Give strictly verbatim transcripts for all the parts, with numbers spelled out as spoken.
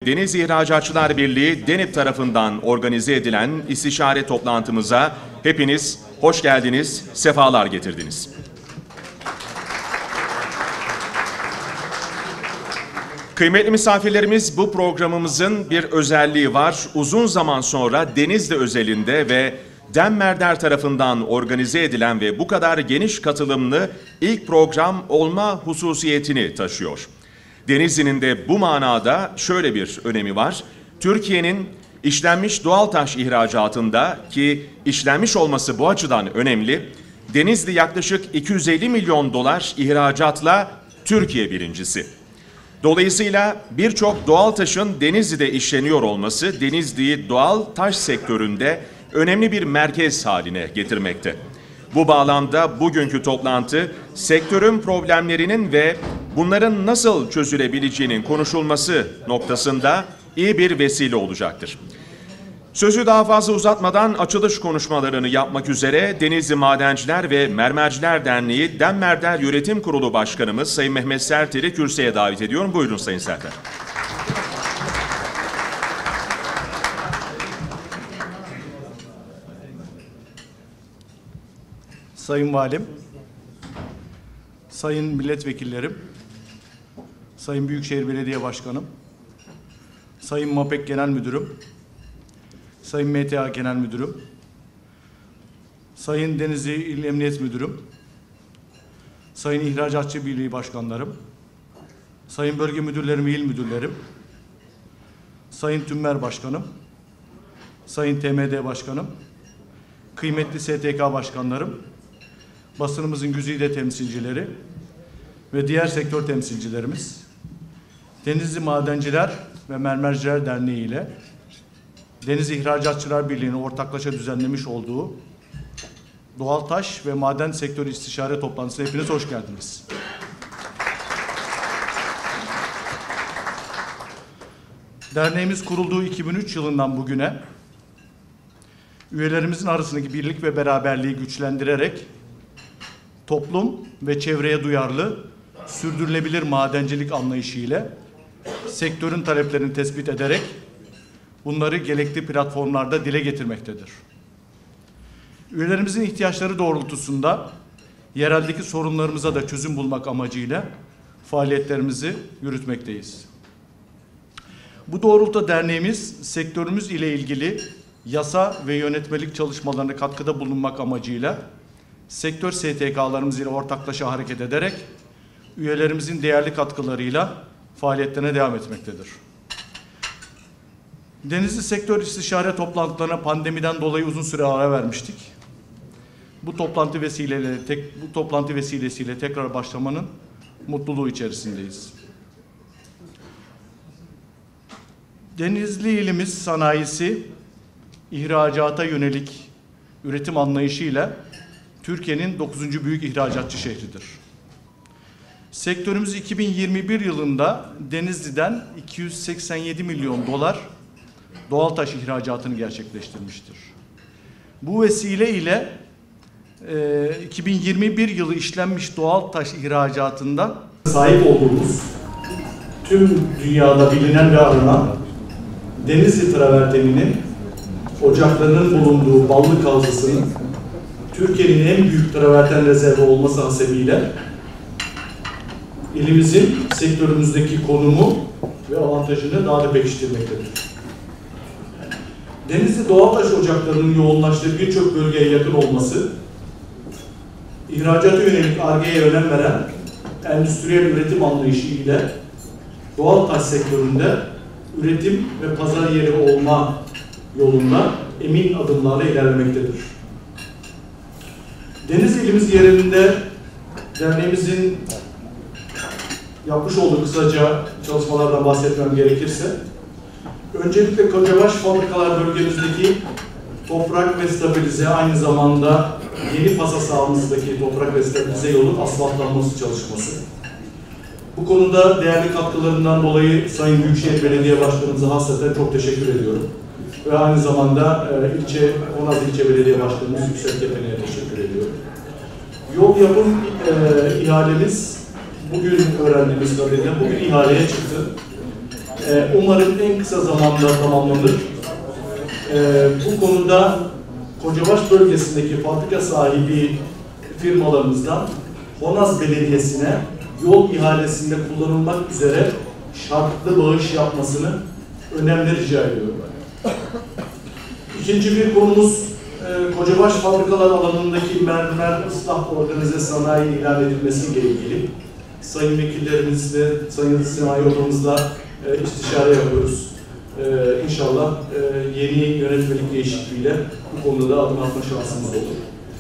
Deniz İhracatçılar Birliği DENİP tarafından organize edilen istişare toplantımıza hepiniz hoş geldiniz, sefalar getirdiniz. Kıymetli misafirlerimiz, bu programımızın bir özelliği var. Uzun zaman sonra Denizli özelinde ve Demmerder tarafından organize edilen ve bu kadar geniş katılımlı ilk program olma hususiyetini taşıyor. Denizli'nin de bu manada şöyle bir önemi var. Türkiye'nin işlenmiş doğal taş ihracatında, ki işlenmiş olması bu açıdan önemli, Denizli yaklaşık iki yüz elli milyon dolar ihracatla Türkiye birincisi. Dolayısıyla birçok doğal taşın Denizli'de işleniyor olması Denizli'yi doğal taş sektöründe önemli bir merkez haline getirmekte. Bu bağlamda bugünkü toplantı sektörün problemlerinin ve bunların nasıl çözülebileceğinin konuşulması noktasında iyi bir vesile olacaktır. Sözü daha fazla uzatmadan açılış konuşmalarını yapmak üzere Denizli Madenciler ve Mermerciler Derneği Demmerder Yönetim Kurulu Başkanımız Sayın Mehmet Serter'i kürsüye davet ediyorum. Buyurun Sayın Serter. Sayın Valim, Sayın Milletvekillerim, Sayın Büyükşehir Belediye Başkanım, Sayın MAPEK Genel Müdürüm, Sayın M T A Genel Müdürüm, Sayın Denizli İl Emniyet Müdürüm, Sayın İhracatçı Birliği Başkanlarım, Sayın Bölge Müdürlerim, İl Müdürlerim, Sayın Tümmer Başkanım, Sayın T M D Başkanım, kıymetli S T K Başkanlarım, basınımızın güzide temsilcileri ve diğer sektör temsilcilerimiz, Denizli Madenciler ve Mermerciler Derneği ile Denizli İhracatçılar Birliği'nin ortaklaşa düzenlemiş olduğu doğal taş ve maden sektörü istişare toplantısına hepiniz hoş geldiniz. Derneğimiz kurulduğu iki bin üç yılından bugüne üyelerimizin arasındaki birlik ve beraberliği güçlendirerek toplum ve çevreye duyarlı, sürdürülebilir madencilik anlayışı ile sektörün taleplerini tespit ederek bunları gerekli platformlarda dile getirmektedir. Üyelerimizin ihtiyaçları doğrultusunda yereldeki sorunlarımıza da çözüm bulmak amacıyla faaliyetlerimizi yürütmekteyiz. Bu doğrultuda derneğimiz sektörümüz ile ilgili yasa ve yönetmelik çalışmalarına katkıda bulunmak amacıyla sektör S T K'larımız ile ortaklaşa hareket ederek üyelerimizin değerli katkılarıyla faaliyetlerine devam etmektedir. Denizli sektör istişare toplantılarına pandemiden dolayı uzun süre ara vermiştik. Bu toplantı vesileyle tek bu toplantı vesilesiyle tekrar başlamanın mutluluğu içerisindeyiz. Denizli ilimiz sanayisi ihracata yönelik üretim anlayışıyla Türkiye'nin dokuzuncu büyük ihracatçı şehridir. Sektörümüz iki bin yirmi bir yılında Denizli'den iki yüz seksen yedi milyon dolar doğal taş ihracatını gerçekleştirmiştir. Bu vesile ile e, iki bin yirmi bir yılı işlenmiş doğal taş ihracatından sahip olduğumuz tüm dünyada bilinen ve aranan Denizli traverteninin ocaklarının bulunduğu Ballı Kazısı'nın Türkiye'nin en büyük traverten rezervi olması hasebiyle ilimizin sektörümüzdeki konumu ve avantajını daha da pekiştirmektedir. Denizli doğal taş ocaklarının yoğunlaştığı birçok bölgeye yakın olması, ihracata yönelik Ar-Ge'ye önem veren endüstriyel üretim anlayışı ile doğal taş sektöründe üretim ve pazar yeri olma yolunda emin adımlarla ilerlemektedir. Denizli ilimiz yerinde derneğimizin yapmış olduğu kısaca çalışmalardan bahsetmem gerekirse, öncelikle Kocabaş fabrikalar bölgemizdeki toprak ve stabilize, aynı zamanda yeni pasa sahamızdaki toprak ve stabilize yolun asfaltlanması çalışması. Bu konuda değerli katkılarından dolayı Sayın Büyükşehir Belediye Başkanımıza hasreten çok teşekkür ediyorum. Ve aynı zamanda e, ilçe, Honaz İlçe Belediye Başkanımız Yüksel Tepe'ye teşekkür ediyorum. Yol yapım e, ihalemiz bugün öğrendiğimiz kadarıyla bugün ihaleye çıktı. Ee, umarım en kısa zamanda tamamlanır. Ee, bu konuda Kocabaş bölgesindeki fabrika sahibi firmalarımızdan Honaz Belediyesi'ne yol ihalesinde kullanılmak üzere şartlı bağış yapmasını önemli rica ediyorum. İkinci bir konumuz e, Kocabaş fabrikalar alanındaki mermer ıslah organize sanayi ilan edilmesiyle ilgili. Sayın vekillerimizle, sayın sanayi odamızla e, istişare yapıyoruz. E, İnşallah e, yeni yönetmelik değişikliğiyle bu konuda da adım atma şansımız olur.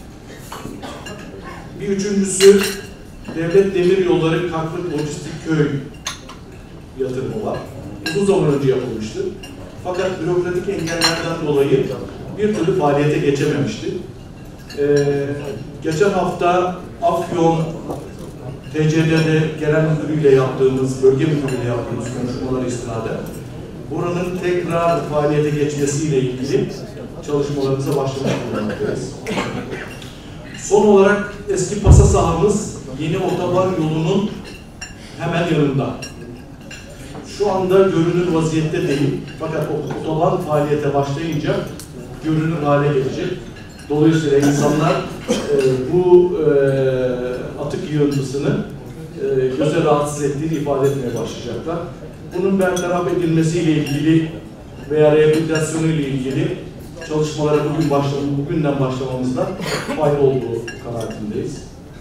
Bir üçüncüsü Devlet Demiryolları Kaklık Lojistik Köy yatırımı var. Uzun zaman önce yapılmıştı. Fakat bürokratik engellerden dolayı bir türlü faaliyete geçememişti. Ee, geçen hafta Afyon T C D'de genel müdürüyle yaptığımız, bölge müdürüyle yaptığımız konuşmalara istinaden buranın tekrar faaliyete geçmesiyle ilgili çalışmalarımıza başlamış bulunmaktayız. Son olarak eski pasa sahamız yeni otoban yolunun hemen yanında. Şu anda görünür vaziyette değil. Fakat otoban faaliyete başlayınca görünür hale gelecek. Dolayısıyla insanlar e, bu e, atık yığıntısını e, göze rahatsız ettiğini ifade etmeye başlayacaklar. Bunun bertaraf edilmesiyle ilgili veya rehabilitasyonu ile ilgili çalışmalara bugün başlamamız, bugünden başlamamızda fayda olduğu kanaatindeyiz.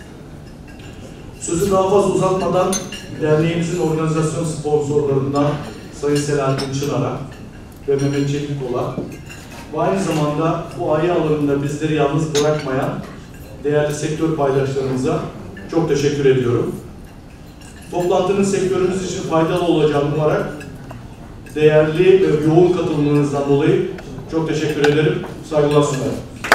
Sözü daha fazla uzatmadan derneğimizin organizasyon sponsorlarından Sayın Selahattin Çınar'a ve Mehmet Çelikkol'a ve aynı zamanda bu ayı alanında bizleri yalnız bırakmayan değerli sektör paydaşlarımıza çok teşekkür ediyorum. Toplantının sektörümüz için faydalı olacağını umarak değerli ve yoğun katılımınızdan dolayı çok teşekkür ederim. Saygılar sunarım.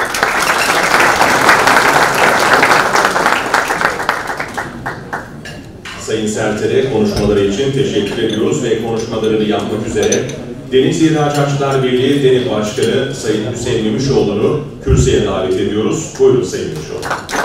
Sayın Serter'e konuşmaları için teşekkür ediyoruz ve konuşmalarını yapmak üzere Deniz İhracatçılar Birliği Genel Başkanı Sayın Hüseyin Gümüşoğlu'nu kürsüye davet ediyoruz. Buyurun Sayın Gümüşoğlu.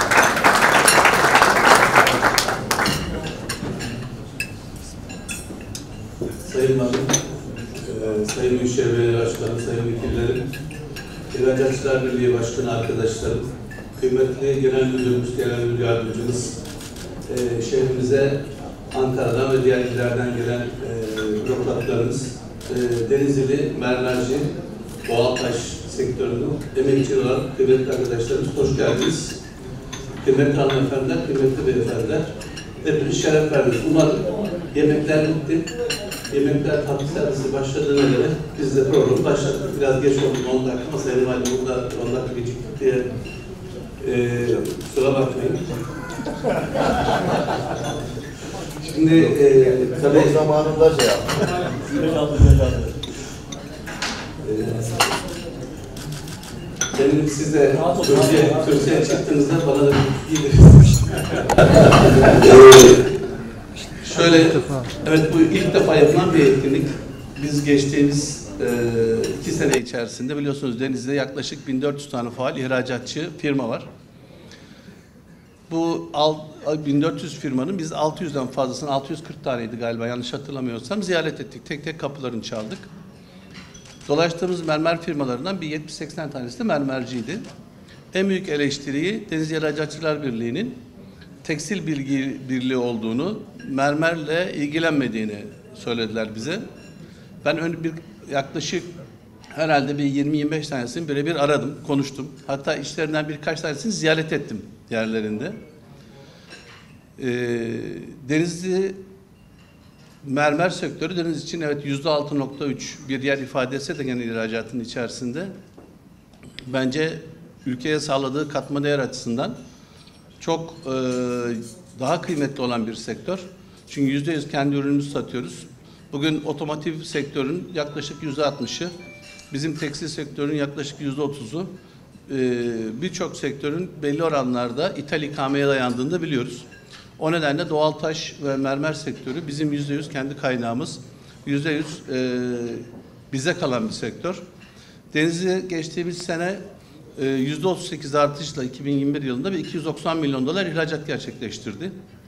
Sayın Valim, e, Sayın Büyükşehir Belediye Başkanı, Sayın Vekillerim, İhracatçılar Birliği Başkanı arkadaşlarım, kıymetli Genel Müdürümüz, Genel Müdür Yardımcımız, e, şehrimize Ankara'dan ve diğer illerden gelen e, bürokratlarımız, e, Denizli, mermerci, doğaltaş sektörünün emekçi olan kıymetli arkadaşlarımız, hoş geldiniz. Kıymetli hanımefendiler, kıymetli beyefendiler, hepiniz şeref verdiniz. Umarım yemekler bitti. Yemekler tatlı servisi başladığına göre biz de programı başlattık. Biraz geç oldu on dakika ama Sayın Valim burada on dakika geciktik diye e, kusura bakmayın. Şimdi e, tabii zamanında şey yaptım. e, benim size Türkiye, Türkiye'ye çıktığınızda bana da bir giydirirsiniz. Şöyle, evet bu ilk defa yapılan bir etkinlik. Biz geçtiğimiz e, iki sene içerisinde biliyorsunuz Denizli'de yaklaşık bin dört yüz tane faal ihracatçı firma var. Bu bin dört yüz firmanın biz altı yüzden fazlasını, altı yüz kırk taneydi galiba yanlış hatırlamıyorsam, ziyaret ettik. Tek tek kapılarını çaldık. Dolaştığımız mermer firmalarından bir yetmiş seksen tanesi de mermerciydi. En büyük eleştiriyi Denizli İhracatçılar Birliği'nin tekstil bilgi birliği olduğunu, mermerle ilgilenmediğini söylediler bize. Ben ön bir yaklaşık herhalde bir yirmi yirmi beş tanesini birebir aradım, konuştum. Hatta işlerinden birkaç tanesini ziyaret ettim yerlerinde. Ee, Denizli mermer sektörü Deniz için evet yüzde altı nokta üç bir yer ifade etse de genel ihracatın içerisinde bence ülkeye sağladığı katma değer açısından çok e, daha kıymetli olan bir sektör. Çünkü yüzde yüz kendi ürünümüzü satıyoruz. Bugün otomotiv sektörün yaklaşık yüzde altmışı, bizim tekstil sektörün yaklaşık yüzde otuzu, e, birçok sektörün belli oranlarda ithal ikameye dayandığını da biliyoruz. O nedenle doğal taş ve mermer sektörü bizim yüzde yüz kendi kaynağımız, yüzde yüz e, bize kalan bir sektör. Denizli geçtiğimiz sene yüzde otuz sekiz artışla iki bin yirmi bir yılında bir iki yüz doksan milyon dolar ihracat gerçekleştirdi.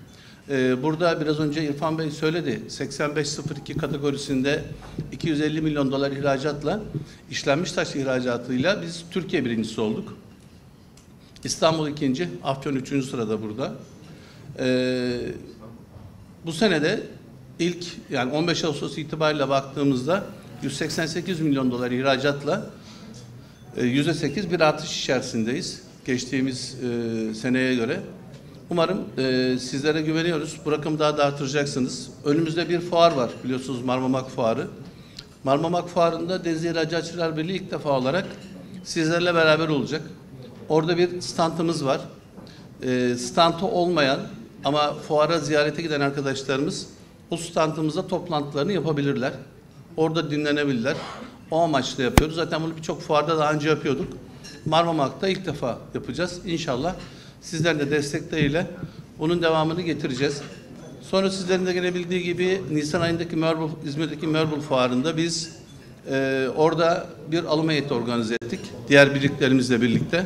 Ee, burada biraz önce İrfan Bey söyledi. seksen beş sıfır iki kategorisinde iki yüz elli milyon dolar ihracatla, işlenmiş taş ihracatıyla biz Türkiye birincisi olduk. İstanbul ikinci, Afyon üçüncü sırada burada. Ee, bu senede ilk yani on beş Ağustos itibariyle baktığımızda yüz seksen sekiz milyon dolar ihracatla yüzde sekiz bir artış içerisindeyiz geçtiğimiz e, seneye göre. Umarım e, sizlere güveniyoruz. Bu rakamı daha da artıracaksınız. Önümüzde bir fuar var biliyorsunuz, Marmamak Fuarı. Marmamak Fuarı'nda Deniz İhracatçılar Birliği ilk defa olarak sizlerle beraber olacak. Orada bir standımız var. E, standı olmayan ama fuara ziyarete giden arkadaşlarımız o standımızda toplantılarını yapabilirler. Orada dinlenebilirler. O amaçla yapıyoruz. Zaten bunu birçok fuarda daha önce yapıyorduk. Marmamak'ta ilk defa yapacağız. İnşallah sizlerin de destekleriyle bunun devamını getireceğiz. Sonra sizlerin de gelebildiği gibi Nisan ayındaki Merbul, İzmir'deki Merbul Fuarı'nda biz e, orada bir alım heyeti organize ettik. Diğer birliklerimizle birlikte.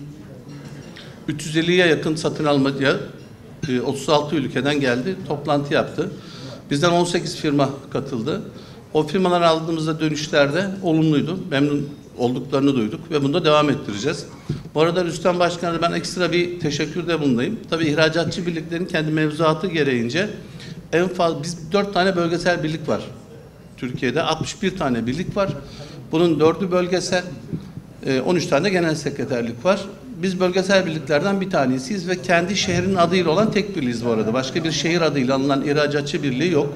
üç yüz elliye yakın satın almaya e, otuz altı ülkeden geldi. Toplantı yaptı. Bizden on sekiz firma katıldı. O firmaları aldığımızda dönüşlerde olumluydu. Memnun olduklarını duyduk ve bunu da devam ettireceğiz. Bu arada Rüstem Başkan'a ben ekstra bir teşekkürde bulunayım. Tabii ihracatçı birliklerin kendi mevzuatı gereğince en fazla biz dört tane bölgesel birlik var. Türkiye'de altmış bir tane birlik var. Bunun dördü bölgesel, on üç tane genel sekreterlik var. Biz bölgesel birliklerden bir tanesiyiz ve kendi şehrin adıyla olan tek birliğiz bu arada. Başka bir şehir adıyla alınan ihracatçı birliği yok.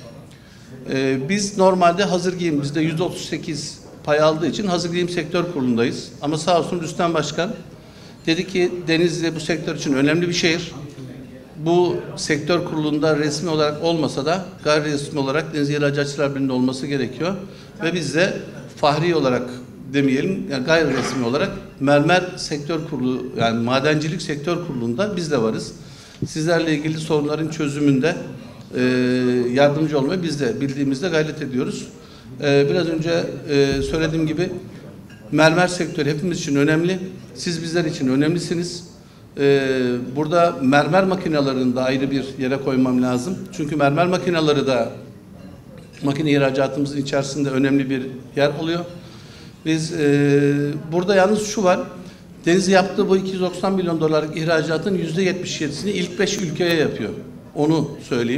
Ee, biz normalde hazır giyim, bizde yüzde otuz sekiz pay aldığı için hazır giyim sektör kurulundayız. Ama sağ olsun Rüstem Başkan dedi ki Denizli bu sektör için önemli bir şehir. Bu sektör kurulunda resmi olarak olmasa da gayri resmi olarak Denizli İhracatçılar Birliği'nde olması gerekiyor. Ve biz de fahri olarak demeyelim, yani gayri resmi olarak mermer sektör kurulu, yani madencilik sektör kurulunda biz de varız. Sizlerle ilgili sorunların çözümünde e, yardımcı olmaya biz de bildiğimizde gayret ediyoruz. E, biraz önce e, söylediğim gibi mermer sektörü hepimiz için önemli. Siz bizler için önemlisiniz. E, burada mermer makinelerini de ayrı bir yere koymam lazım. Çünkü mermer makineleri de makine ihracatımızın içerisinde önemli bir yer oluyor. Biz e, burada yalnız şu var, Denizli yaptığı bu iki yüz doksan milyon dolarlık ihracatın yüzde yetmiş yedisini ilk beş ülkeye yapıyor. Onu söyleyeyim.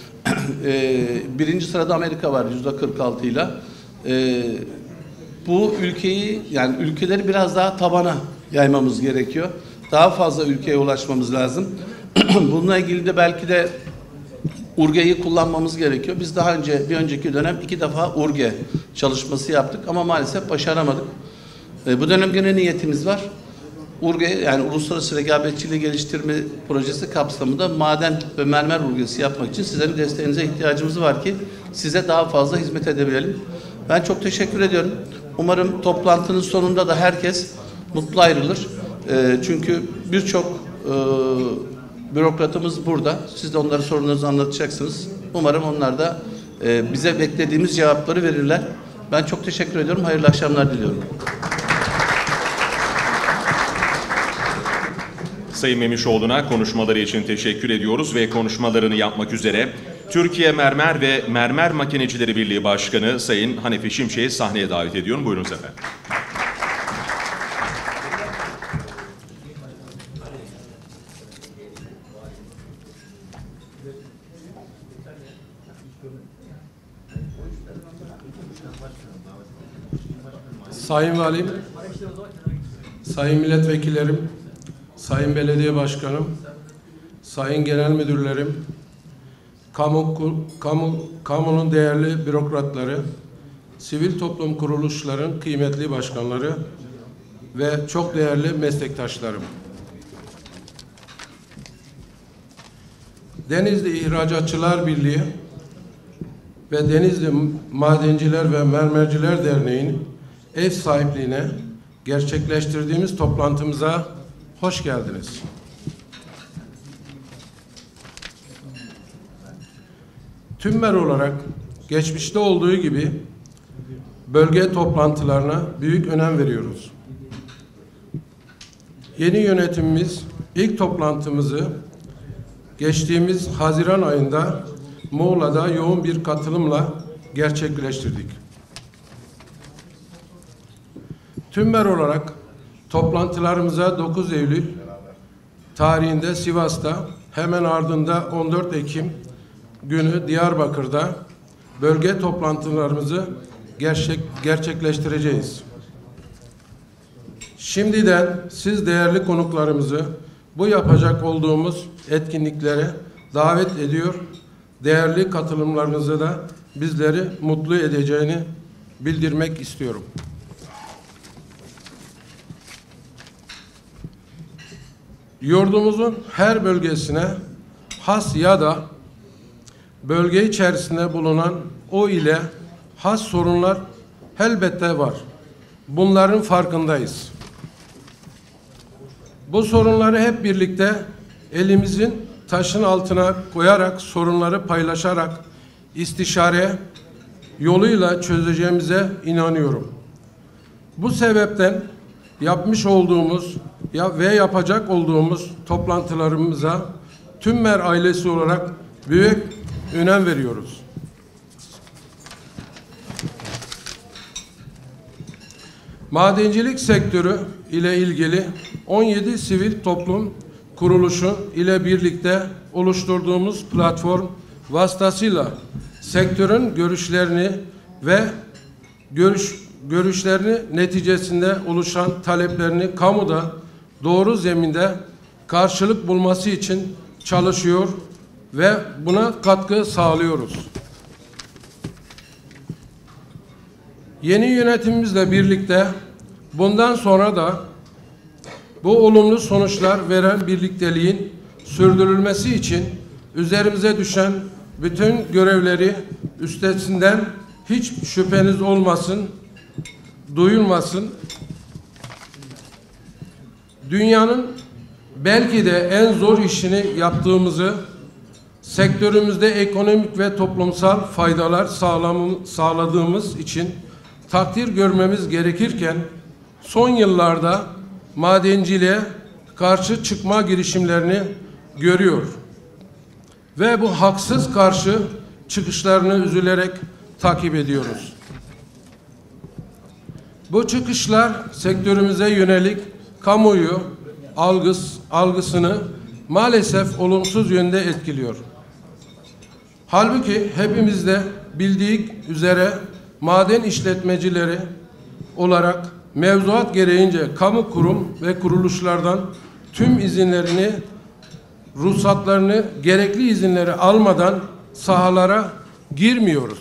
e, birinci sırada Amerika var yüzde kırk altı ile. Bu ülkeyi, yani ülkeleri biraz daha tabana yaymamız gerekiyor. Daha fazla ülkeye ulaşmamız lazım. Bununla ilgili de belki de Urge'yi kullanmamız gerekiyor. Biz daha önce bir önceki dönem iki defa Urge çalışması yaptık ama maalesef başaramadık. E, bu dönem gene niyetimiz var. Urge, yani Uluslararası Rekabetçiliği Geliştirme Projesi kapsamında maden ve mermer urgesi yapmak için sizlerin desteğinize ihtiyacımız var ki size daha fazla hizmet edebilelim. Ben çok teşekkür ediyorum. Umarım toplantının sonunda da herkes mutlu ayrılır. E, çünkü birçok e, bürokratımız burada. Siz de onlara sorunlarınızı anlatacaksınız. Umarım onlar da e, bize beklediğimiz cevapları verirler. Ben çok teşekkür ediyorum. Hayırlı akşamlar diliyorum. Sayın Memişoğlu'na konuşmaları için teşekkür ediyoruz ve konuşmalarını yapmak üzere Türkiye Mermer ve Mermer Makinecileri Birliği Başkanı Sayın Hanefi Şimşek'i sahneye davet ediyorum. Buyurunuz efendim. Sayın Valim, Sayın Milletvekillerim, Sayın Belediye Başkanım, Sayın Genel Müdürlerim, kamu, kamu, kamunun değerli bürokratları, sivil toplum kuruluşların kıymetli başkanları ve çok değerli meslektaşlarım. Denizli İhracatçılar Birliği ve Denizli Madenciler ve Mermerciler Derneği'nin ev sahipliğine gerçekleştirdiğimiz toplantımıza hoş geldiniz. Tümmer olarak geçmişte olduğu gibi bölge toplantılarına büyük önem veriyoruz. Yeni yönetimimiz ilk toplantımızı geçtiğimiz Haziran ayında Muğla'da yoğun bir katılımla gerçekleştirdik. Tümmer olarak toplantılarımıza dokuz Eylül tarihinde Sivas'ta, hemen ardında on dört Ekim günü Diyarbakır'da bölge toplantılarımızı gerçek, gerçekleştireceğiz. Şimdiden siz değerli konuklarımızı bu yapacak olduğumuz etkinliklere davet ediyor, değerli katılımlarınızı da bizleri mutlu edeceğini bildirmek istiyorum. Yurdumuzun her bölgesine has ya da bölge içerisinde bulunan o ile has sorunlar elbette var. Bunların farkındayız. Bu sorunları hep birlikte elimizin taşın altına koyarak, sorunları paylaşarak, istişare yoluyla çözeceğimize inanıyorum. Bu sebepten yapmış olduğumuz ya ve yapacak olduğumuz toplantılarımıza Tümmer ailesi olarak büyük önem veriyoruz. Madencilik sektörü ile ilgili on yedi sivil toplum kuruluşu ile birlikte oluşturduğumuz platform vasıtasıyla sektörün görüşlerini ve görüş görüşlerini neticesinde oluşan taleplerini kamuda doğru zeminde karşılık bulması için çalışıyor ve buna katkı sağlıyoruz. Yeni yönetimimizle birlikte bundan sonra da bu olumlu sonuçlar veren birlikteliğin sürdürülmesi için üzerimize düşen bütün görevleri üstesinden hiç şüpheniz olmasın, duyulmasın. Dünyanın belki de en zor işini yaptığımızı, sektörümüzde ekonomik ve toplumsal faydalar sağladığımız için takdir görmemiz gerekirken, son yıllarda madenciliğe karşı çıkma girişimlerini görüyor ve bu haksız karşı çıkışlarını üzülerek takip ediyoruz. Bu çıkışlar sektörümüze yönelik kamuoyu algıs, algısını maalesef olumsuz yönde etkiliyor. Halbuki hepimiz de bildiği üzere maden işletmecileri olarak mevzuat gereğince kamu kurum ve kuruluşlardan tüm izinlerini, ruhsatlarını, gerekli izinleri almadan sahalara girmiyoruz.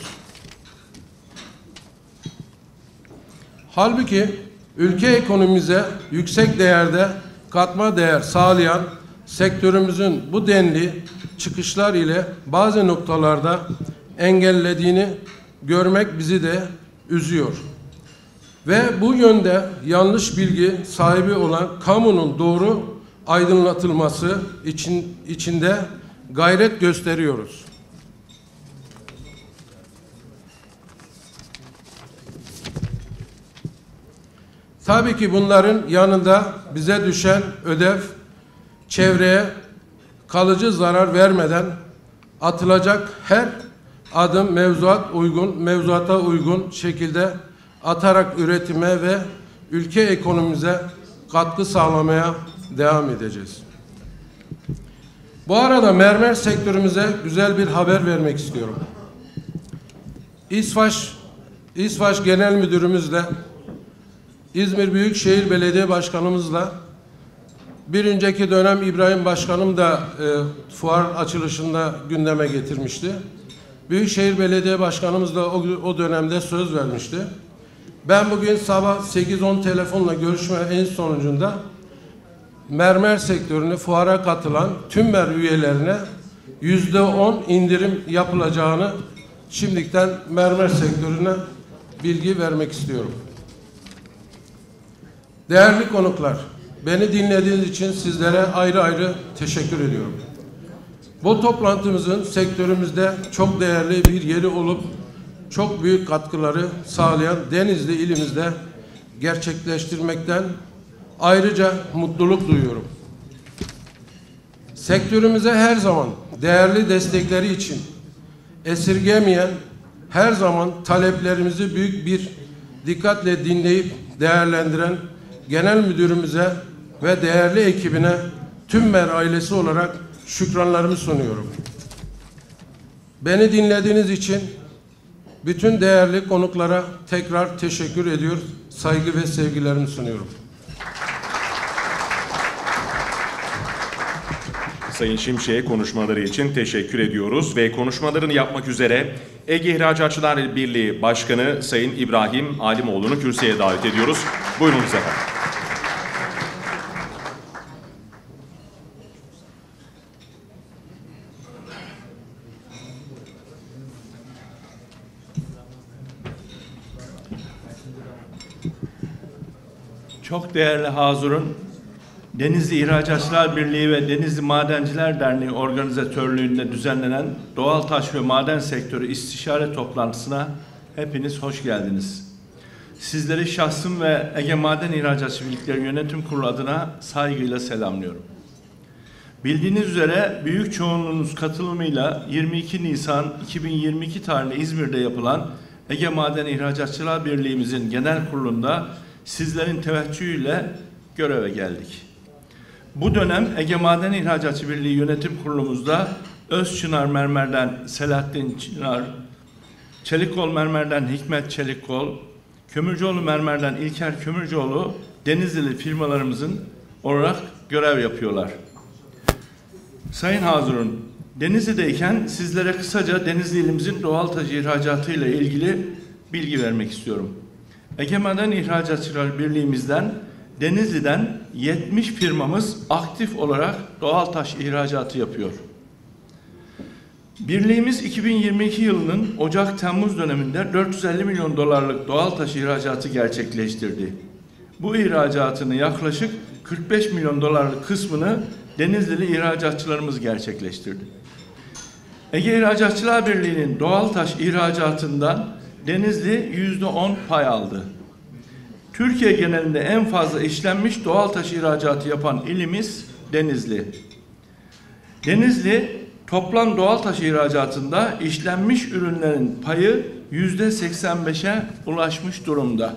Halbuki ülke ekonomimize yüksek değerde katma değer sağlayan sektörümüzün bu denli çıkışlar ile bazı noktalarda engellediğini görmek bizi de üzüyor. Ve bu yönde yanlış bilgi sahibi olan kamunun doğru aydınlatılması için içinde gayret gösteriyoruz. Tabii ki bunların yanında bize düşen ödev, çevreye kalıcı zarar vermeden atılacak her adım mevzuat uygun, mevzuata uygun şekilde atarak üretime ve ülke ekonomimize katkı sağlamaya devam edeceğiz. Bu arada mermer sektörümüze güzel bir haber vermek istiyorum. İSVAŞ, İSVAŞ Genel Müdürümüzle, İzmir Büyükşehir Belediye Başkanımızla, bir önceki dönem İbrahim Başkanım da e, fuar açılışında gündeme getirmişti. Büyükşehir Belediye Başkanımız da o, o dönemde söz vermişti. Ben bugün sabah sekiz on telefonla görüşme en sonucunda mermer sektörüne fuara katılan Tümmer üyelerine yüzde on indirim yapılacağını şimdiden mermer sektörüne bilgi vermek istiyorum. Değerli konuklar, beni dinlediğiniz için sizlere ayrı ayrı teşekkür ediyorum. Bu toplantımızın sektörümüzde çok değerli bir yeri olup çok büyük katkıları sağlayan Denizli ilimizde gerçekleştirmekten ayrıca mutluluk duyuyorum. Sektörümüze her zaman değerli destekleri için esirgemeyen, her zaman taleplerimizi büyük bir dikkatle dinleyip değerlendiren genel müdürümüze ve değerli ekibine Tümmer ailesi olarak şükranlarımı sunuyorum. Beni dinlediğiniz için bütün değerli konuklara tekrar teşekkür ediyor, saygı ve sevgilerimi sunuyorum. Sayın Şimşek'e konuşmaları için teşekkür ediyoruz ve konuşmalarını yapmak üzere Ege İhracatçılar Birliği Başkanı Sayın İbrahim Alimoğlu'nu kürsüye davet ediyoruz. Buyurunuz efendim. Çok değerli hazırın, Denizli İhracatçılar Birliği ve Denizli Madenciler Derneği organizatörlüğünde düzenlenen doğal taş ve maden sektörü istişare toplantısına hepiniz hoş geldiniz. Sizleri şahsım ve Ege Maden İhracatçı Birlikleri Yönetim Kurulu adına saygıyla selamlıyorum. Bildiğiniz üzere büyük çoğunluğunuz katılımıyla yirmi iki Nisan iki bin yirmi iki tarihinde İzmir'de yapılan Ege Maden İhracatçılar Birliği'mizin genel kurulunda sizlerin teveccühüyle göreve geldik. Bu dönem Ege Maden İhracatçı Birliği Yönetim Kurulumuzda Özçınar Mermer'den Selahattin Çınar, Çelikkol Mermer'den Hikmet Çelikkol, Kömürcüoğlu Mermer'den İlker Kömürcüoğlu Denizlili firmalarımızın olarak görev yapıyorlar. Sayın hazırın, Denizli'deyken sizlere kısaca Denizli ilimizin doğal taş ihracatı ile ilgili bilgi vermek istiyorum. Ege Maden İhracatçılar Birliği'mizden Denizli'den yetmiş firmamız aktif olarak doğal taş ihracatı yapıyor. Birliğimiz iki bin yirmi iki yılının Ocak-Temmuz döneminde dört yüz elli milyon dolarlık doğal taş ihracatı gerçekleştirdi. Bu ihracatını yaklaşık kırk beş milyon dolarlık kısmını Denizlili ihracatçılarımız gerçekleştirdi. Ege İhracatçılar Birliği'nin doğal taş ihracatından Denizli yüzde on pay aldı. Türkiye genelinde en fazla işlenmiş doğal taş ihracatı yapan ilimiz Denizli. Denizli toplam doğal taş ihracatında işlenmiş ürünlerin payı yüzde seksen beşe ulaşmış durumda.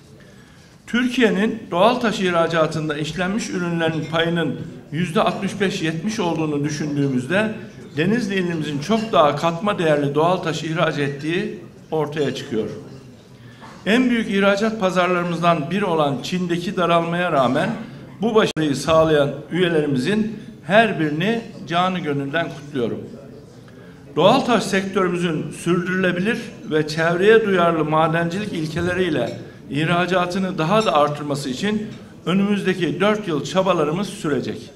Türkiye'nin doğal taş ihracatında işlenmiş ürünlerin payının yüzde altmış beş yetmiş olduğunu düşündüğümüzde Denizli ilimizin çok daha katma değerli doğal taş ihraç ettiği ortaya çıkıyor. En büyük ihracat pazarlarımızdan biri olan Çin'deki daralmaya rağmen bu başarıyı sağlayan üyelerimizin her birini canı gönülden kutluyorum. Doğal taş sektörümüzün sürdürülebilir ve çevreye duyarlı madencilik ilkeleriyle ihracatını daha da artırması için önümüzdeki dört yıl çabalarımız sürecek.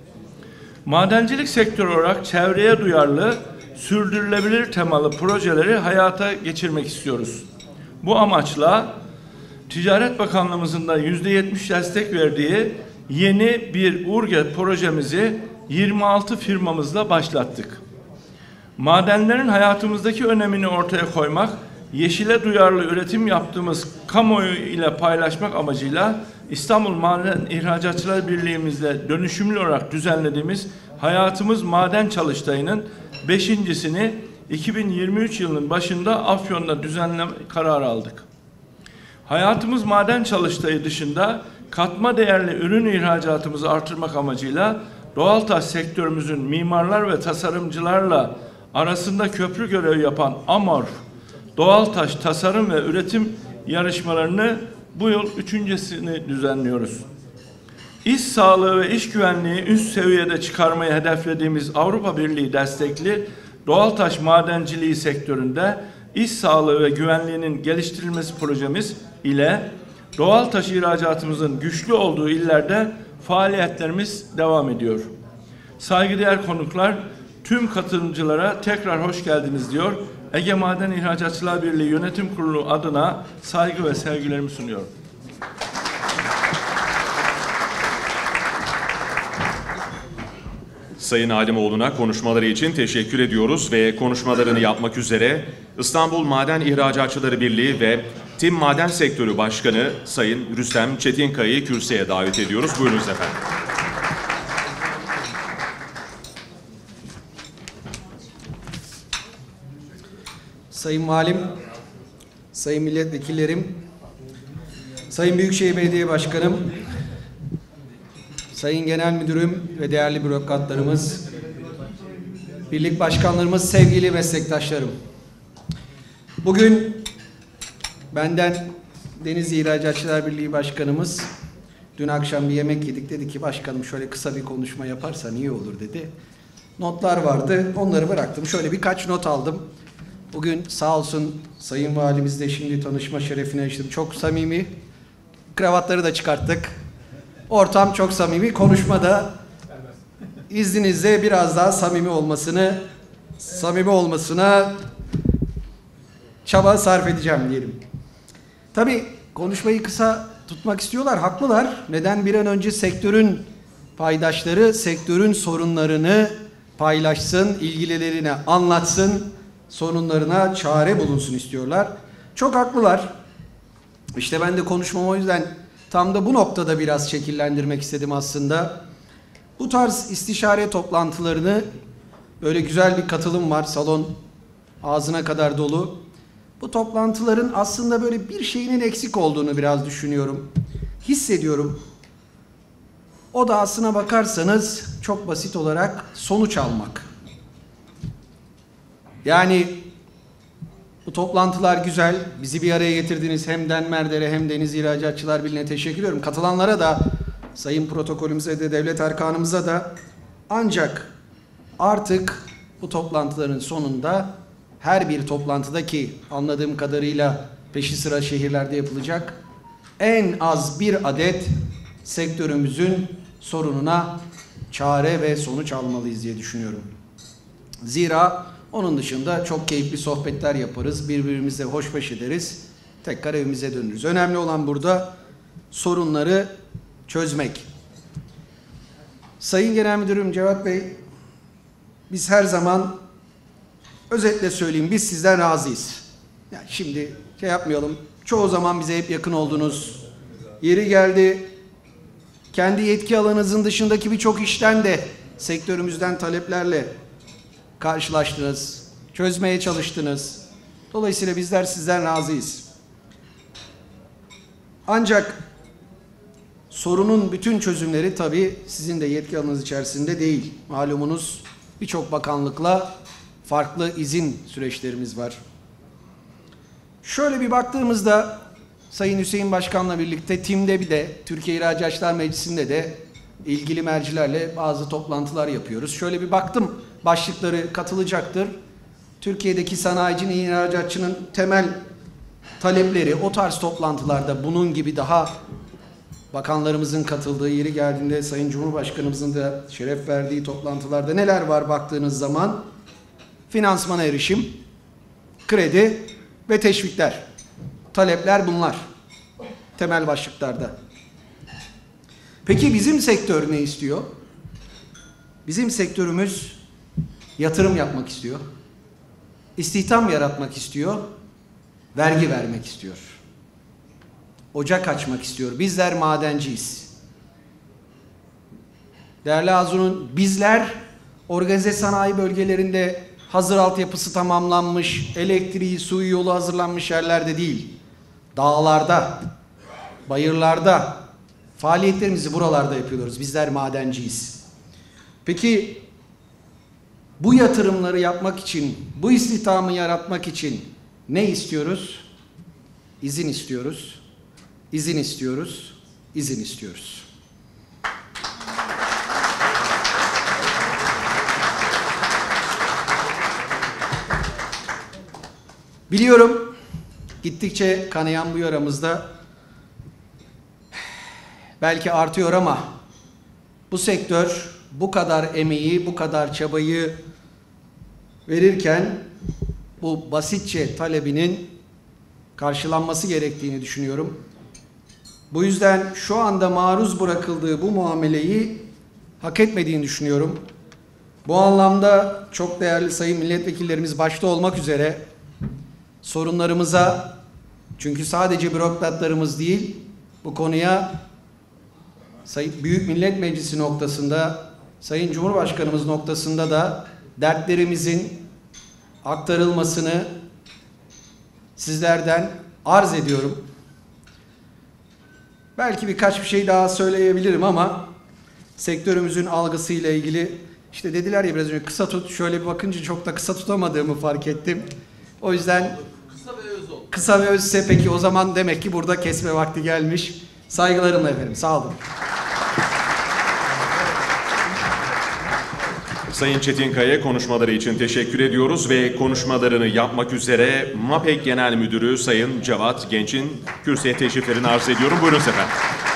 Madencilik sektörü olarak çevreye duyarlı, sürdürülebilir temalı projeleri hayata geçirmek istiyoruz. Bu amaçla Ticaret Bakanlığımızın da yüzde yetmiş destek verdiği yeni bir URGE projemizi yirmi altı firmamızla başlattık. Madenlerin hayatımızdaki önemini ortaya koymak, yeşile duyarlı üretim yaptığımız kamuoyu ile paylaşmak amacıyla İstanbul Maden İhracatçılar Birliği'mizle dönüşümlü olarak düzenlediğimiz Hayatımız Maden Çalıştayı'nın beşincisini iki bin yirmi üç yılının başında Afyon'da düzenleme kararı aldık. Hayatımız Maden Çalıştayı dışında katma değerli ürün ihracatımızı artırmak amacıyla doğal taş sektörümüzün mimarlar ve tasarımcılarla arasında köprü görevi yapan AMORF Doğal Taş Tasarım ve Üretim yarışmalarını bu yıl üçüncüsünü düzenliyoruz. İş sağlığı ve iş güvenliği üst seviyede çıkarmayı hedeflediğimiz Avrupa Birliği destekli doğal taş madenciliği sektöründe iş sağlığı ve güvenliğinin geliştirilmesi projemiz ile doğal taş ihracatımızın güçlü olduğu illerde faaliyetlerimiz devam ediyor. Saygıdeğer konuklar, tüm katılımcılara tekrar hoş geldiniz diyor. Ege Maden İhracatçılar Birliği Yönetim Kurulu adına saygı ve sevgilerimi sunuyorum. Sayın Alimoğlu'na konuşmaları için teşekkür ediyoruz ve konuşmalarını yapmak üzere İstanbul Maden İhracatçıları Birliği ve Tim Maden Sektörü Başkanı Sayın Rüstem Çetinkaya'yı kürsüye davet ediyoruz. Buyurunuz efendim. Sayın Valim, Sayın Milletvekillerim, Sayın Büyükşehir Belediye Başkanım, Sayın Genel Müdürüm ve değerli bürokratlarımız, birlik başkanlarımız, sevgili meslektaşlarım. Bugün benden Denizli İhracatçılar Birliği Başkanımız dün akşam bir yemek yedik, dedi ki başkanım şöyle kısa bir konuşma yaparsan iyi olur dedi. Notlar vardı, onları bıraktım. Şöyle birkaç not aldım. Bugün sağ olsun Sayın Valimiz de şimdi tanışma şerefine eriştim. Çok samimi, kravatları da çıkarttık. Ortam çok samimi, konuşmada izninizle biraz daha samimi olmasını, samimi olmasına çaba sarf edeceğim diyelim. Tabii konuşmayı kısa tutmak istiyorlar, haklılar. Neden? Bir an önce sektörün paydaşları, sektörün sorunlarını paylaşsın, ilgililerine anlatsın, sorunlarına çare bulunsun istiyorlar. Çok haklılar. İşte ben de konuşmamı o yüzden tam da bu noktada biraz şekillendirmek istedim aslında. Bu tarz istişare toplantılarını, böyle güzel bir katılım var, salon ağzına kadar dolu. Bu toplantıların aslında böyle bir şeyinin eksik olduğunu biraz düşünüyorum, hissediyorum. O da aslına bakarsanız çok basit olarak sonuç almak. Yani bu toplantılar güzel, bizi bir araya getirdiniz. Hem Denmerder'e hem Denizli İhracatçılar Birliği'ne teşekkür ediyorum. Katılanlara da, sayın protokolümüze de, devlet erkanımıza da. Ancak artık bu toplantıların sonunda her bir toplantıdaki anladığım kadarıyla peşi sıra şehirlerde yapılacak en az bir adet sektörümüzün sorununa çare ve sonuç almalıyız diye düşünüyorum. Zira onun dışında çok keyifli sohbetler yaparız, birbirimizle hoşbeş ederiz, tekrar evimize dönürüz. Önemli olan burada sorunları çözmek. Sayın Genel Müdürüm Cevat Bey, biz her zaman, özetle söyleyeyim, biz sizden razıyız. Yani şimdi şey yapmayalım, çoğu zaman bize hep yakın oldunuz. Yeri geldi, kendi yetki alanınızın dışındaki birçok işten de sektörümüzden taleplerle karşılaştınız, çözmeye çalıştınız. Dolayısıyla bizler sizden razıyız. Ancak sorunun bütün çözümleri tabii sizin de yetki alanınız içerisinde değil. Malumunuz birçok bakanlıkla farklı izin süreçlerimiz var. Şöyle bir baktığımızda Sayın Hüseyin Başkan'la birlikte TİM'de bir de Türkiye İhracatçılar Meclisi'nde de ilgili mercilerle bazı toplantılar yapıyoruz. Şöyle bir baktım, başlıkları katılacaktır. Türkiye'deki sanayicinin, ihracatçının temel talepleri, o tarz toplantılarda bunun gibi daha bakanlarımızın katıldığı, yeri geldiğinde Sayın Cumhurbaşkanımızın da şeref verdiği toplantılarda neler var baktığınız zaman? Finansmana erişim, kredi ve teşvikler. Talepler bunlar. Temel başlıklarda. Peki bizim sektör ne istiyor? Bizim sektörümüz yatırım yapmak istiyor. İstihdam yaratmak istiyor. Vergi vermek istiyor. Ocak açmak istiyor. Bizler madenciyiz. Değerli Azun'un, bizler organize sanayi bölgelerinde hazır altyapısı tamamlanmış, elektriği, suyu, yolu hazırlanmış yerlerde değil, dağlarda, bayırlarda, faaliyetlerimizi buralarda yapıyoruz. Bizler madenciyiz. Peki bu yatırımları yapmak için, bu istihdamı yaratmak için ne istiyoruz? İzin istiyoruz. İzin istiyoruz. İzin istiyoruz. Biliyorum, gittikçe kanayan bu yaramızda belki artıyor ama bu sektör bu kadar emeği, bu kadar çabayı verirken bu basitçe talebinin karşılanması gerektiğini düşünüyorum. Bu yüzden şu anda maruz bırakıldığı bu muameleyi hak etmediğini düşünüyorum. Bu anlamda çok değerli sayın milletvekillerimiz başta olmak üzere sorunlarımıza, çünkü sadece bürokratlarımız değil, bu konuya Sayın Büyük Millet Meclisi noktasında, Sayın Cumhurbaşkanımız noktasında da dertlerimizin aktarılmasını sizlerden arz ediyorum. Belki birkaç bir şey daha söyleyebilirim ama sektörümüzün algısıyla ilgili, işte dediler ya biraz önce kısa tut, şöyle bir bakınca çok da kısa tutamadığımı fark ettim. O yüzden kısa ve öz ol. Kısa ve özse peki o zaman demek ki burada kesme vakti gelmiş. Saygılarımla efendim. Sağ olun. Sayın Çetinkaya konuşmaları için teşekkür ediyoruz ve konuşmalarını yapmak üzere MAPEK Genel Müdürü Sayın Cevat Genç'in kürsüye teşriflerini arz ediyorum. Buyurun efendim.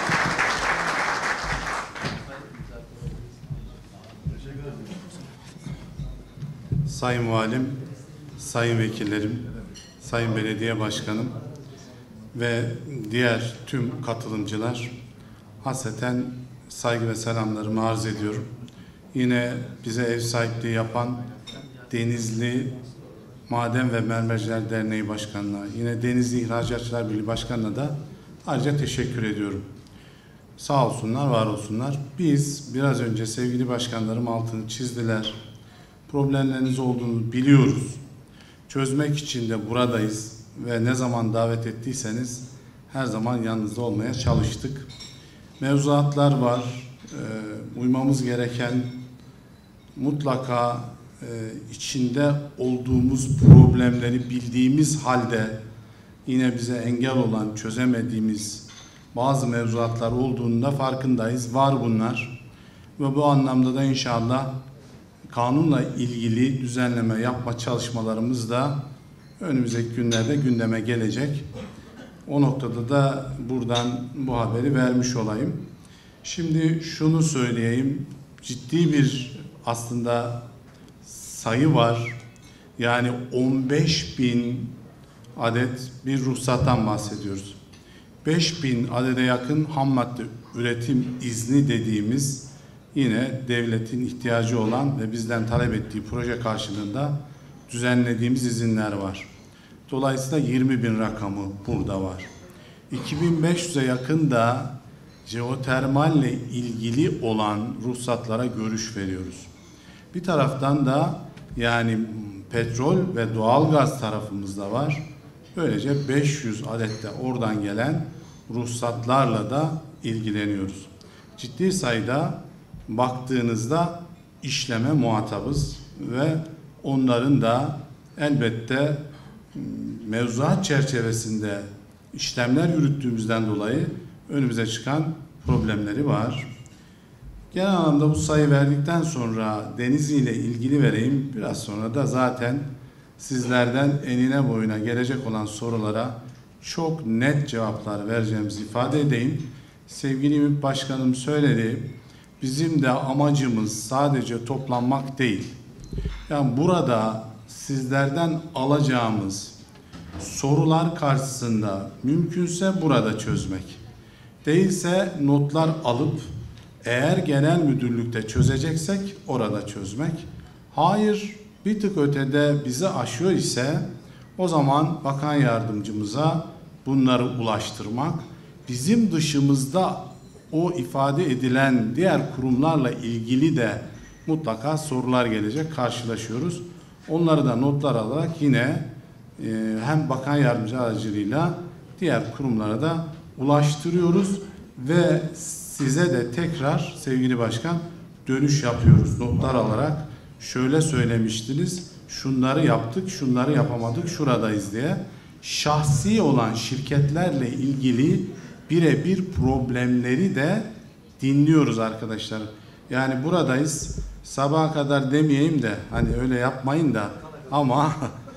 Sayın Valim, Sayın Vekillerim, Sayın Belediye Başkanım ve diğer tüm katılımcılar, hasreten saygı ve selamlarımı arz ediyorum. Yine bize ev sahipliği yapan Denizli Maden ve Mermerciler Derneği Başkanı'na, yine Denizli İhracatçılar Birliği Başkanı'na da ayrıca teşekkür ediyorum. Sağ olsunlar, var olsunlar. Biz biraz önce sevgili başkanlarım altını çizdiler. Problemleriniz olduğunu biliyoruz. Çözmek için de buradayız ve ne zaman davet ettiyseniz her zaman yanınızda olmaya çalıştık. Mevzuatlar var, e, uymamız gereken, mutlaka e, içinde olduğumuz problemleri bildiğimiz halde yine bize engel olan, çözemediğimiz bazı mevzuatlar olduğunu da farkındayız. Var bunlar ve bu anlamda da inşallah kanunla ilgili düzenleme yapma çalışmalarımız da önümüzdeki günlerde gündeme gelecek. O noktada da buradan bu haberi vermiş olayım. Şimdi şunu söyleyeyim, ciddi bir aslında sayı var. Yani on beş bin adet bir ruhsattan bahsediyoruz. beş bin adede yakın ham madde üretim izni dediğimiz, yine devletin ihtiyacı olan ve bizden talep ettiği proje karşılığında düzenlediğimiz izinler var. Dolayısıyla yirmi bin rakamı burada var. iki bin beş yüze yakın da jeotermalle ilgili olan ruhsatlara görüş veriyoruz. Bir taraftan da yani petrol ve doğalgaz tarafımızda var. Böylece beş yüz adette oradan gelen ruhsatlarla da ilgileniyoruz. Ciddi sayıda baktığınızda işleme muhatabız ve onların da elbette mevzuat çerçevesinde işlemler yürüttüğümüzden dolayı önümüze çıkan problemleri var. Genel anlamda bu sayı verdikten sonra Denizli ile ilgili vereyim. Biraz sonra da zaten sizlerden enine boyuna gelecek olan sorulara çok net cevaplar vereceğimizi ifade edeyim. Sevgili İMİP Başkanım söyledi. Bizim de amacımız sadece toplanmak değil. Yani burada sizlerden alacağımız sorular karşısında mümkünse burada çözmek. Değilse notlar alıp eğer genel müdürlükte çözeceksek orada çözmek. Hayır, bir tık ötede bizi aşıyor ise o zaman bakan yardımcımıza bunları ulaştırmak. Bizim dışımızda o ifade edilen diğer kurumlarla ilgili de mutlaka sorular gelecek, karşılaşıyoruz. Onları da notlar alarak yine e, hem bakan yardımcı aracılığıyla diğer kurumlara da ulaştırıyoruz ve size de tekrar sevgili başkan dönüş yapıyoruz notlar alarak. Şöyle söylemiştiniz, şunları yaptık, şunları yapamadık, şuradayız diye. Şahsi olan şirketlerle ilgili birebir problemleri de dinliyoruz arkadaşlar. Yani buradayız, sabaha kadar demeyeyim de hani öyle yapmayın da ama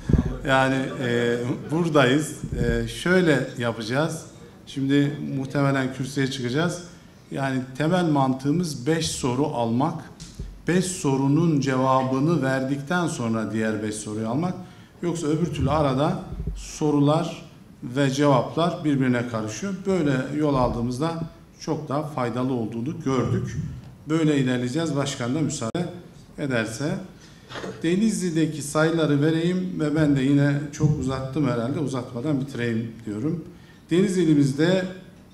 yani e, buradayız. E, şöyle yapacağız. Şimdi muhtemelen kürsüye çıkacağız. Yani temel mantığımız beş soru almak. beş sorunun cevabını verdikten sonra diğer beş soruyu almak. Yoksa öbür türlü arada sorular ve cevaplar birbirine karışıyor. Böyle yol aldığımızda çok daha faydalı olduğunu gördük. Böyle ilerleyeceğiz. Başkan da müsaade ederse. Denizli'deki sayıları vereyim ve ben de yine çok uzattım herhalde. Uzatmadan bitireyim diyorum. Denizli ilimizde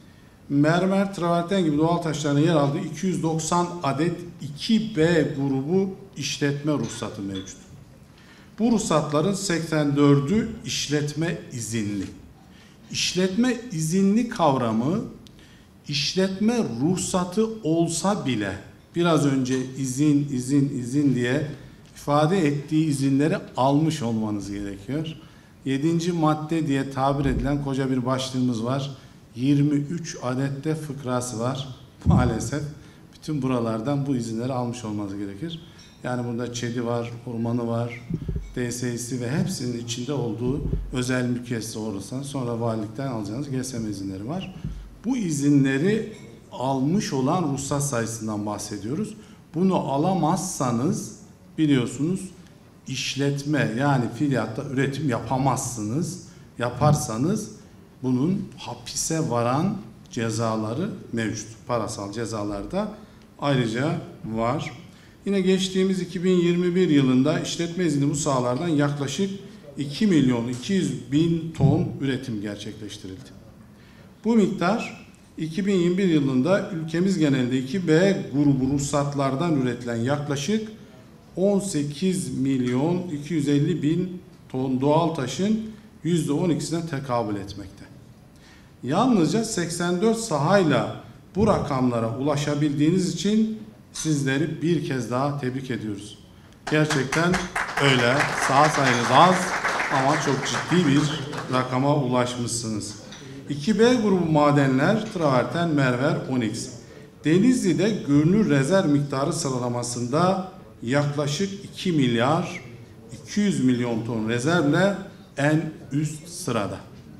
mermer, traverten gibi doğal taşların yer aldığı iki yüz doksan adet iki B grubu işletme ruhsatı mevcut. Bu ruhsatların seksen dördü işletme izinli. İşletme izinli kavramı, işletme ruhsatı olsa bile biraz önce izin, izin, izin diye ifade ettiği izinleri almış olmanız gerekiyor. Yedinci madde diye tabir edilen koca bir başlığımız var. yirmi üç adette fıkrası var. Maalesef bütün buralardan bu izinleri almış olmanız gerekir. Yani burada ÇED'i var, ormanı var, D S İ'si ve hepsinin içinde olduğu özel mülkiyetse olursanız sonra valilikten alacağınız G S M izinleri var. Bu izinleri almış olan ruhsat sayısından bahsediyoruz. Bunu alamazsanız biliyorsunuz işletme yani fiiliyatta üretim yapamazsınız. Yaparsanız bunun hapise varan cezaları mevcut. Parasal cezalar da ayrıca var. Yine geçtiğimiz iki bin yirmi bir yılında işletme izni bu sahalardan yaklaşık iki milyon iki yüz bin ton üretim gerçekleştirildi. Bu miktar iki bin yirmi bir yılında ülkemiz genelinde iki B grubu ruhsatlardan üretilen yaklaşık on sekiz milyon iki yüz elli bin ton doğal taşın yüzde on ikisine tekabül etmekte. Yalnızca seksen dört sahayla bu rakamlara ulaşabildiğiniz için sizleri bir kez daha tebrik ediyoruz. Gerçekten öyle. Saha sayınız az ama çok ciddi bir rakama ulaşmışsınız. iki B grubu madenler traverten, mermer, onyx. Denizli'de görünür rezerv miktarı sıralamasında yaklaşık iki milyar iki yüz milyon ton rezervle en üst sırada.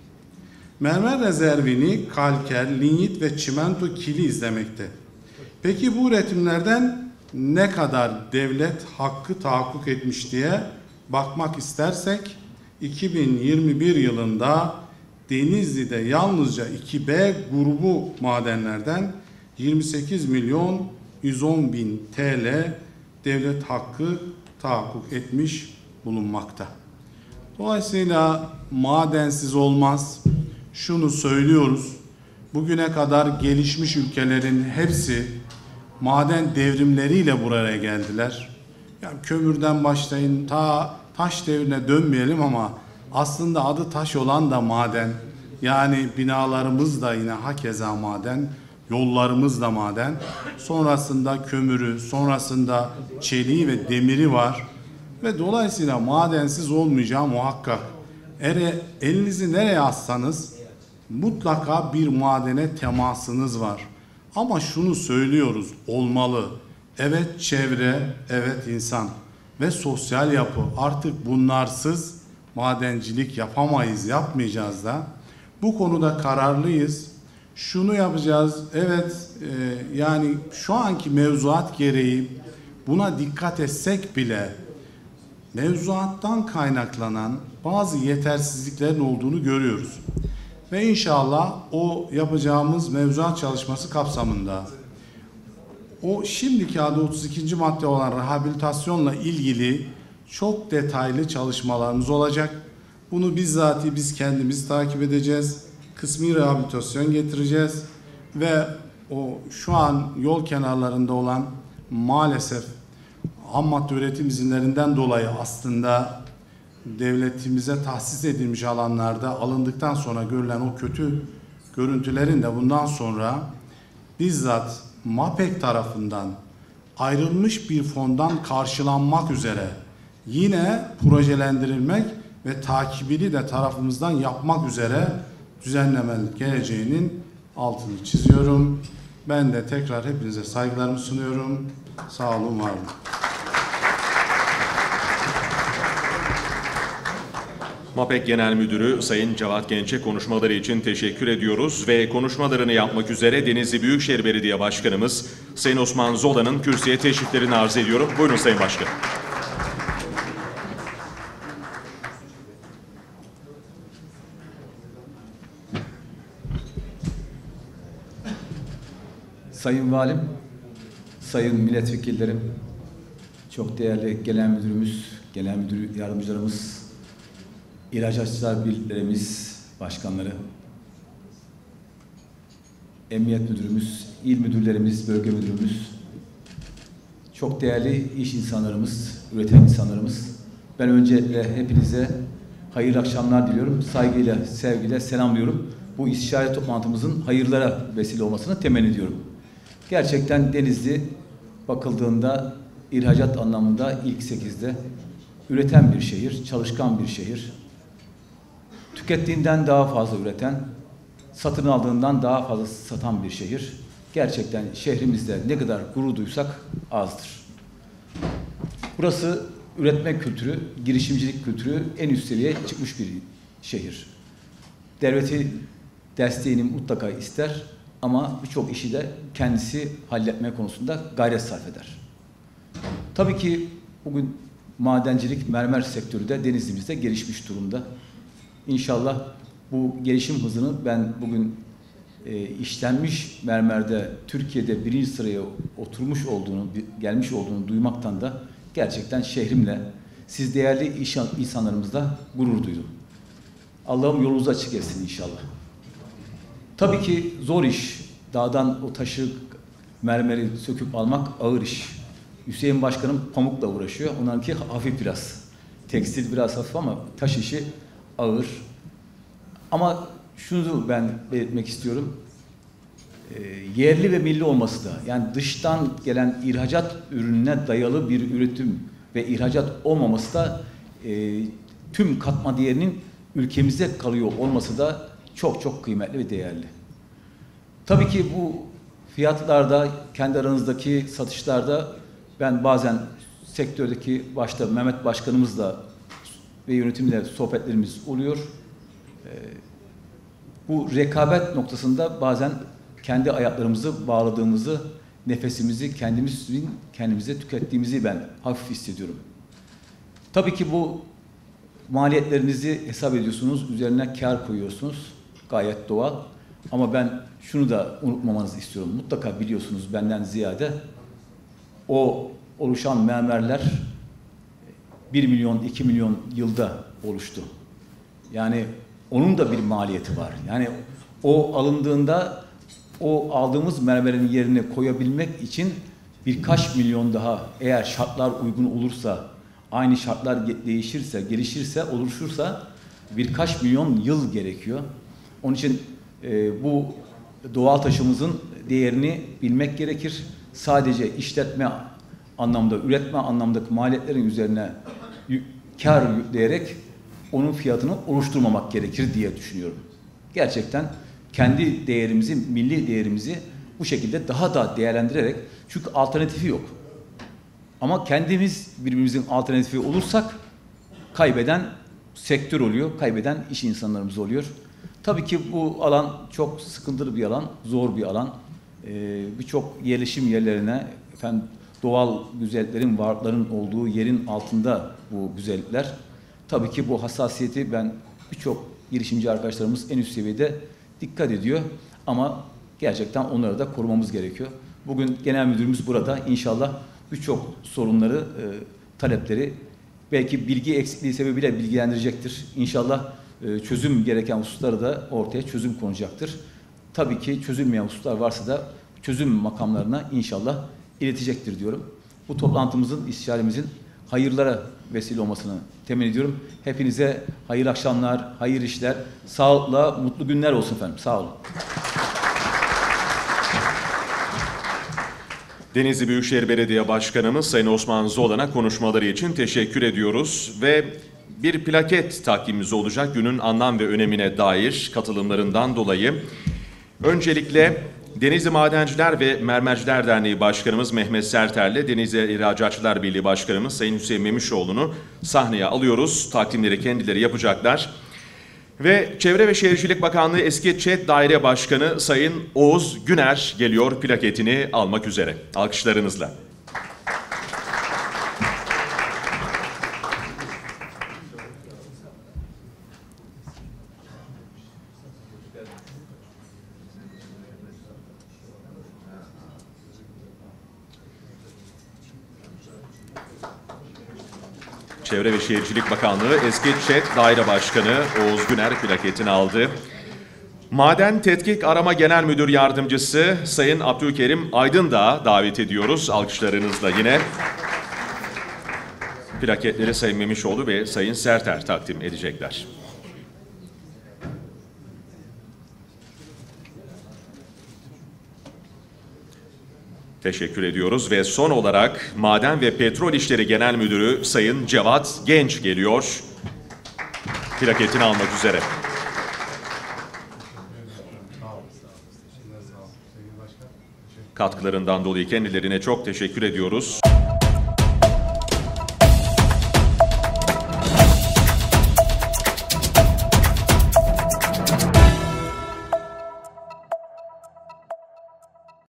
Mermer rezervini kalker, linyit ve çimento kili izlemekte. Peki bu üretimlerden ne kadar devlet hakkı tahakkuk etmiş diye bakmak istersek iki bin yirmi bir yılında Denizli'de yalnızca iki B grubu madenlerden yirmi sekiz milyon yüz on bin T L devlet hakkı tahakkuk etmiş bulunmakta. Dolayısıyla madensiz olmaz. Şunu söylüyoruz. Bugüne kadar gelişmiş ülkelerin hepsi maden devrimleriyle buraya geldiler. Yani kömürden başlayın ta taş devrine dönmeyelim ama aslında adı taş olan da maden. Yani binalarımız da yine hakeza maden, yollarımız da maden. Sonrasında kömürü, sonrasında çeliği ve demiri var. Ve dolayısıyla madensiz olmayacağı muhakkak. Ere, elinizi nereye atsanız mutlaka bir madene temasınız var. Ama şunu söylüyoruz, olmalı. Evet çevre, evet insan ve sosyal yapı. Artık bunlarsız madencilik yapamayız, yapmayacağız da. Bu konuda kararlıyız. Şunu yapacağız, evet e, yani şu anki mevzuat gereği buna dikkat etsek bile mevzuattan kaynaklanan bazı yetersizliklerin olduğunu görüyoruz. Ve inşallah o yapacağımız mevzuat çalışması kapsamında o şimdiki adı otuz ikinci madde olan rehabilitasyonla ilgili çok detaylı çalışmalarımız olacak. Bunu bizzat biz kendimiz takip edeceğiz. Kısmi rehabilitasyon getireceğiz ve o şu an yol kenarlarında olan maalesef ham madde üretim izinlerinden dolayı aslında devletimize tahsis edilmiş alanlarda alındıktan sonra görülen o kötü görüntülerin de bundan sonra bizzat MAPEK tarafından ayrılmış bir fondan karşılanmak üzere yine projelendirilmek ve takibini de tarafımızdan yapmak üzere düzenlemenin geleceğinin altını çiziyorum. Ben de tekrar hepinize saygılarımı sunuyorum. Sağ olun, var olun. MAPEK Genel Müdürü Sayın Cevat Genç'e konuşmaları için teşekkür ediyoruz ve konuşmalarını yapmak üzere Denizli Büyükşehir Belediye Başkanımız Sayın Osman Zola'nın kürsüye teşriflerini arz ediyorum. Buyurun Sayın Başkan. Sayın Valim, Sayın Milletvekillerim, çok değerli Genel Müdürümüz, Genel Müdür Yardımcılarımız, İhracatçılar Birliklerimiz, başkanları, Emniyet Müdürümüz, il müdürlerimiz, bölge müdürümüz, çok değerli iş insanlarımız, üreten insanlarımız, Ben öncelikle hepinize hayırlı akşamlar diliyorum. Saygıyla, sevgiyle selamlıyorum. Bu istişare toplantımızın hayırlara vesile olmasını temenni ediyorum. Gerçekten Denizli bakıldığında ihracat anlamında ilk sekizde üreten bir şehir, çalışkan bir şehir. Tükettiğinden daha fazla üreten, satın aldığından daha fazla satan bir şehir. Gerçekten şehrimizde ne kadar gurur duysak azdır. Burası üretme kültürü, girişimcilik kültürü en üst seviyeye çıkmış bir şehir. Devleti desteğini mutlaka ister ama birçok işi de kendisi halletme konusunda gayret sarf eder. Tabii ki bugün madencilik, mermer sektörü de Denizli'mizde gelişmiş durumda. İnşallah bu gelişim hızını ben bugün e, işlenmiş mermerde Türkiye'de birinci sıraya oturmuş olduğunu, gelmiş olduğunu duymaktan da gerçekten şehrimle, siz değerli iş insanlarımızla gurur duydum. Allah'ım yolunuzu açık etsin inşallah. Tabii ki zor iş. Dağdan o taşı, mermeri söküp almak ağır iş. Hüseyin Başkanım pamukla uğraşıyor. Onlarınki hafif biraz. Tekstil biraz hafif ama taş işi ağır. Ama şunu ben belirtmek istiyorum. E, yerli ve milli olması da, yani dıştan gelen ihracat ürününe dayalı bir üretim ve ihracat olmaması da e, tüm katma değerinin ülkemize kalıyor olması da çok çok kıymetli ve değerli. Tabii ki bu fiyatlarda, kendi aranızdaki satışlarda ben bazen sektördeki başta Mehmet Başkanımızla ve yönetimle sohbetlerimiz oluyor. E, bu rekabet noktasında bazen kendi ayaklarımızı bağladığımızı, nefesimizi kendimizin kendimize tükettiğimizi ben hafif hissediyorum. Tabii ki bu maliyetlerinizi hesap ediyorsunuz, üzerine kar koyuyorsunuz. Gayet doğal. Ama ben şunu da unutmamanızı istiyorum. Mutlaka biliyorsunuz benden ziyade o oluşan mermerler bir milyon, iki milyon yılda oluştu. Yani onun da bir maliyeti var. Yani o alındığında o aldığımız mermerin yerine koyabilmek için birkaç milyon daha, eğer şartlar uygun olursa, aynı şartlar değişirse, gelişirse, oluşursa birkaç milyon yıl gerekiyor. Onun için e, bu doğal taşımızın değerini bilmek gerekir. Sadece işletme anlamda, üretme anlamdaki maliyetlerin üzerine kar yükleyerek onun fiyatını oluşturmamak gerekir diye düşünüyorum. Gerçekten kendi değerimizi, milli değerimizi bu şekilde daha da değerlendirerek, çünkü alternatifi yok. Ama kendimiz birbirimizin alternatifi olursak kaybeden sektör oluyor, kaybeden iş insanlarımız oluyor. Tabii ki bu alan çok sıkıntılı bir alan, zor bir alan. Ee, Birçok yerleşim yerlerine, efendim, doğal güzelliklerin, varlıkların olduğu yerin altında bu güzellikler. Tabii ki bu hassasiyeti ben birçok girişimci arkadaşlarımız en üst seviyede dikkat ediyor. Ama gerçekten onları da korumamız gerekiyor. Bugün genel müdürümüz burada. İnşallah birçok sorunları, e, talepleri belki bilgi eksikliği sebebiyle bilgilendirecektir. İnşallah e, çözüm gereken hususları da ortaya çözüm konacaktır. Tabii ki çözülmeyen hususlar varsa da çözüm makamlarına inşallah iletecektir diyorum. Bu toplantımızın, istişaremizin hayırlara vesile olmasını temin ediyorum. Hepinize hayırlı akşamlar, hayırlı işler, sağlıkla, mutlu günler olsun efendim. Sağ olun. Denizli Büyükşehir Belediye Başkanımız Sayın Osman Zolan'a konuşmaları için teşekkür ediyoruz ve bir plaket takdimimiz olacak günün anlam ve önemine dair katılımlarından dolayı. Öncelikle Denizli Madenciler ve Mermerciler Derneği Başkanımız Mehmet Serter'le Denizli İhracatçılar Birliği Başkanımız Sayın Hüseyin Memişoğlu'nu sahneye alıyoruz. Takdimleri kendileri yapacaklar. Ve Çevre ve Şehircilik Bakanlığı Eski ÇED Daire Başkanı Sayın Oğuz Güner geliyor plaketini almak üzere. Alkışlarınızla. Çevre ve Şehircilik Bakanlığı Eski ÇED Daire Başkanı Oğuz Güner plaketini aldı. Maden Tetkik Arama Genel Müdür Yardımcısı Sayın Abdülkerim Aydın da davet ediyoruz alkışlarınızla yine. Plaketleri Sayın Memişoğlu ve Sayın Serter takdim edecekler. Teşekkür ediyoruz ve son olarak Maden ve Petrol İşleri Genel Müdürü Sayın Cevat Genç geliyor. Plaketini almak üzere. Katkılarından dolayı kendilerine çok teşekkür ediyoruz.